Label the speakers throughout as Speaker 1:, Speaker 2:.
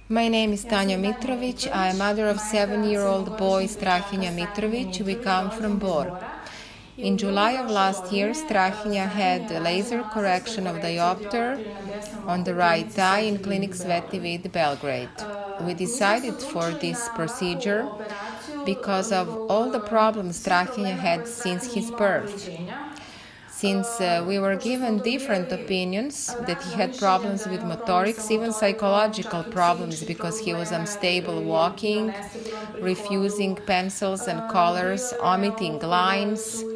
Speaker 1: My name is Tanja Mitrovic. I am mother of 7-year-old boy Strahinja Mitrovic. We come from Bor. In July of last year, Strahinja had a laser correction of diopter on the right eye in Clinic SVETI Vid, Belgrade. We decided for this procedure because of all the problems Strahinja had since his birth. Since we were given different opinions, that he had problems with motorics, even psychological problems, because he was unstable walking, refusing pencils and colors, omitting lines.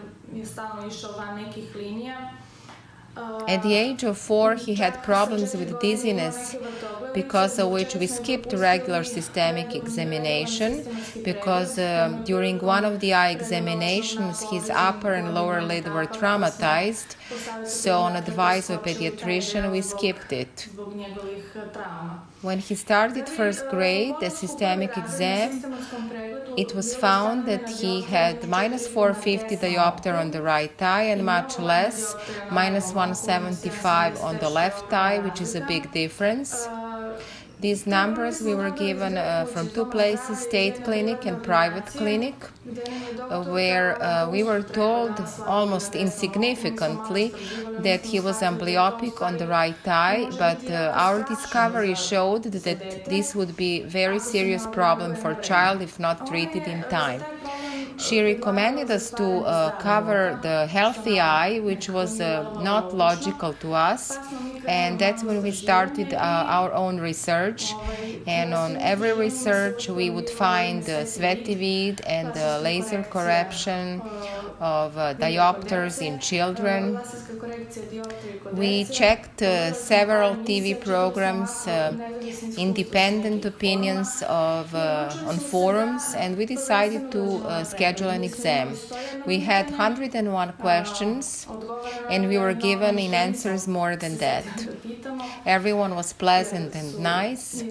Speaker 1: At the age of 4, he had problems with dizziness, because of which we skipped regular systemic examination, because during one of the eye examinations his upper and lower lid were traumatized, so on advice of a pediatrician we skipped it. When he started first grade, the systemic exam, it was found that he had minus 450 diopter on the right eye and much less, minus 175 on the left eye, which is a big difference. These numbers we were given from two places, state clinic and private clinic, where we were told almost insignificantly that he was amblyopic on the right eye, but our discovery showed that this would be a very serious problem for a child if not treated in time. She recommended us to cover the healthy eye, which was not logical to us, and that's when we started our own research. And on every research we would find SVETI Vid and laser correction of diopters in children. We checked several TV programs, independent opinions on forums, and we decided to schedule an exam. We had 101 questions and we were given in answers more than that. Everyone was pleasant and nice,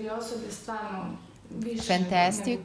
Speaker 1: fantastic.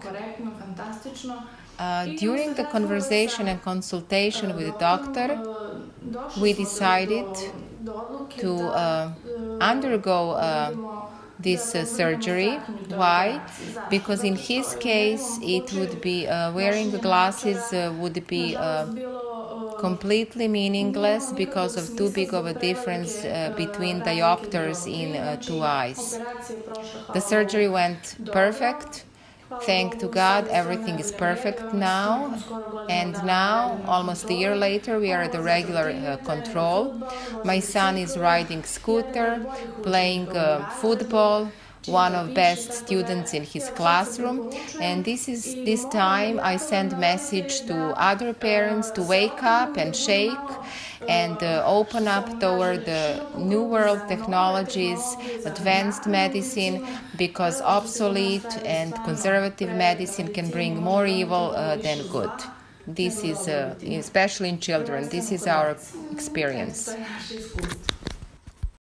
Speaker 1: During the conversation and consultation with the doctor, we decided to undergo this surgery. Why? Because in his case it would be wearing the glasses would be completely meaningless because of too big of a difference between diopters in two eyes. The surgery went perfect. Thank to God, everything is perfect now, and now, almost a year later, we are at the regular control. My son is riding scooter, playing football, one of best students in his classroom, and this time I send message to other parents to wake up and shake and open up toward the new world technologies, advanced medicine, because obsolete and conservative medicine can bring more evil than good. This is, especially in children, this is our experience.